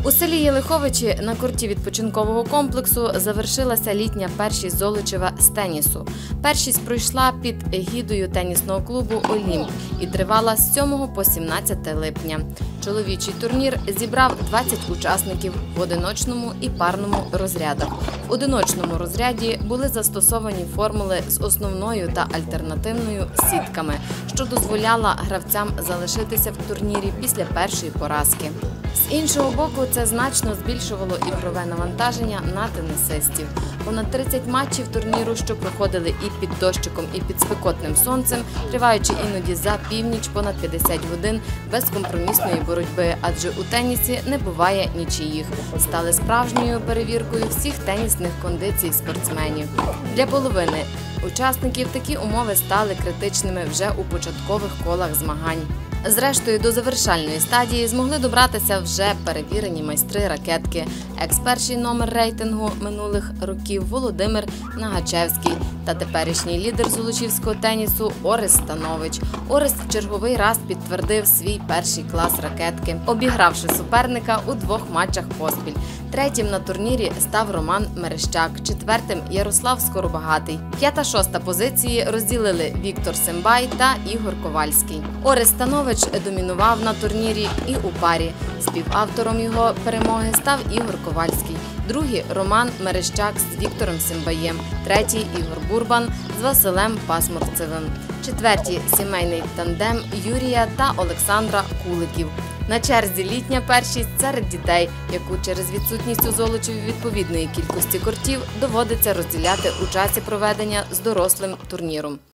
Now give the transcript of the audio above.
У селі Єлиховичі на корті відпочинкового комплексу завершилася літня першість Золочева з тенісу. Першість пройшла під егідою тенісного клубу «Олімп» і тривала з 7 по 17 липня. Чоловічий турнір зібрав 20 учасників в одиночному і парному розрядах. В одиночному розряді були застосовані формули з основною та альтернативною сітками, що дозволяла гравцям залишитися в турнірі після першої поразки. З іншого боку, це значно збільшувало ігрове навантаження на тенісистів. Понад 30 матчів турніру, що проходили і під дощиком, і під спекотним сонцем, триваючи іноді за північ, понад 50 годин безкомпромісної боротьби, адже у тенісі не буває нічиїх, стали справжньою перевіркою всіх тенісних кондицій спортсменів. Для половини учасників такі умови стали критичними вже у початкових колах змагань. Зрештою, до завершальної стадії змогли добратися вже перевірені майстри ракетки. Екс-перший номер рейтингу минулих років Володимир Нагачевський та теперішній лідер золочівського тенісу Орес Станович. Орес в черговий раз підтвердив свій перший клас ракетки, обігравши суперника у 2 матчах поспіль. Третім на турнірі став Роман Мерещак, четвертим – Ярослав Скоробагатий. 5-6 позиції розділили Віктор Симбай та Ігор Ковальський. Орес Станович домінував на турнірі і у парі. Співавтором його перемоги став Ігор Ковальський. Другий – Роман Мерещак з Віктором Симбаєм. Третій – Ігор Бурбан з Василем Пасмурцевим. Четвертій – сімейний тандем Юрія та Олександра Куликів. На черзі літня першість серед дітей, яку через відсутність у Золочеві відповідної кількості кортів доводиться розділяти у часі проведення з дорослим турніром.